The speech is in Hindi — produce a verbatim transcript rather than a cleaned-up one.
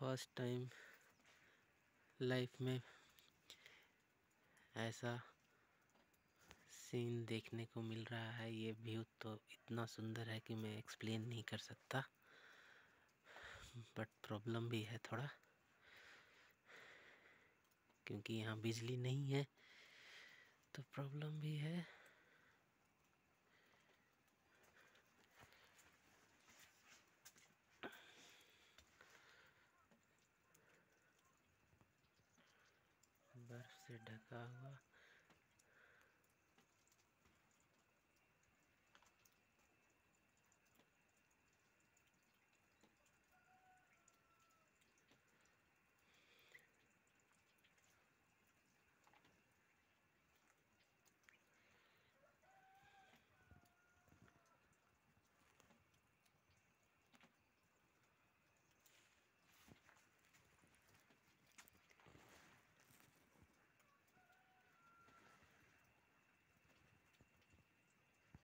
फर्स्ट टाइम लाइफ में ऐसा सीन देखने को मिल रहा है। ये व्यू तो इतना सुंदर है कि मैं एक्सप्लेन नहीं कर सकता, बट प्रॉब्लम भी है थोड़ा, क्योंकि यहाँ बिजली नहीं है तो प्रॉब्लम भी है। बर्फ से ढका हुआ